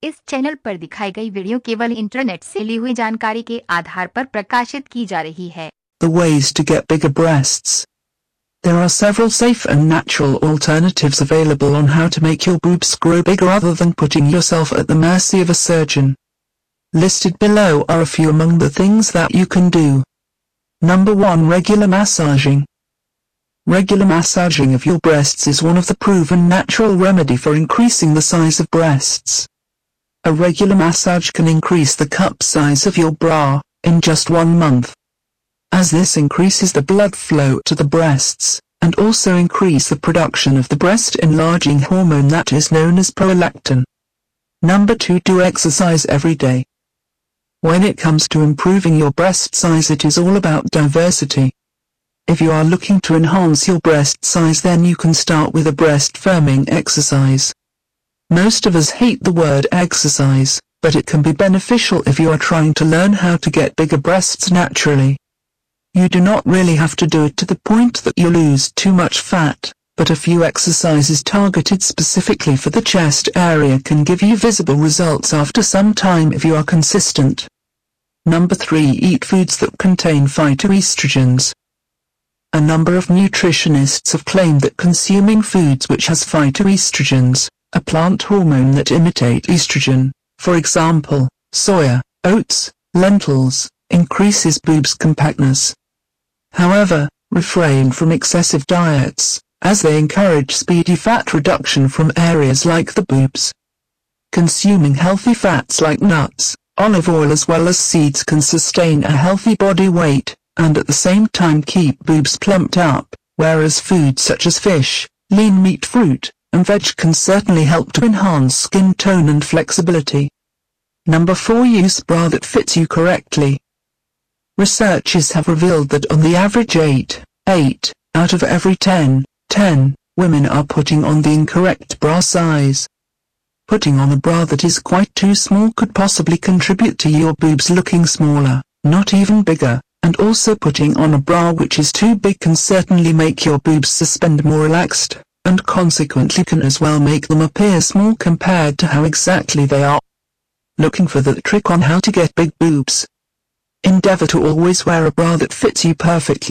इस चैनल पर दिखाई गई वीडियो केवल इंटरनेट से ली हुई जानकारी के आधार पर प्रकाशित की जा रही है। The ways to get bigger breasts. There are several safe and natural alternatives available on how to make your boobs grow bigger other than putting yourself at the mercy of a surgeon. Listed below are a few among the things that you can do. Number 1. Regular massaging. Regular massaging of your breasts is one of the proven natural remedy for increasing the size of breasts. A regular massage can increase the cup size of your bra in just 1 month, as this increases the blood flow to the breasts, and also increase the production of the breast-enlarging hormone that is known as prolactin. Number 2. Do exercise every day. When it comes to improving your breast size, it is all about diversity. If you are looking to enhance your breast size, then you can start with a breast firming exercise. Most of us hate the word exercise, but it can be beneficial if you are trying to learn how to get bigger breasts naturally. You do not really have to do it to the point that you lose too much fat, but a few exercises targeted specifically for the chest area can give you visible results after some time if you are consistent. Number 3. Eat foods that contain phytoestrogens. A number of nutritionists have claimed that consuming foods which has phytoestrogens, a plant hormone that imitate estrogen, for example, soya, oats, lentils, increases boobs compactness. However, refrain from excessive diets, as they encourage speedy fat reduction from areas like the boobs. Consuming healthy fats like nuts, olive oil as well as seeds can sustain a healthy body weight, and at the same time keep boobs plumped up, whereas foods such as fish, lean meat, fruit, and veg can certainly help to enhance skin tone and flexibility. Number 4. Use a bra that fits you correctly. Researchers have revealed that on the average 8 out of every 10 women are putting on the incorrect bra size. Putting on a bra that is quite too small could possibly contribute to your boobs looking smaller, not even bigger, and also putting on a bra which is too big can certainly make your boobs suspend more relaxed, and consequently can as well make them appear small compared to how exactly they are. Looking for the trick on how to get big boobs? Endeavor to always wear a bra that fits you perfectly.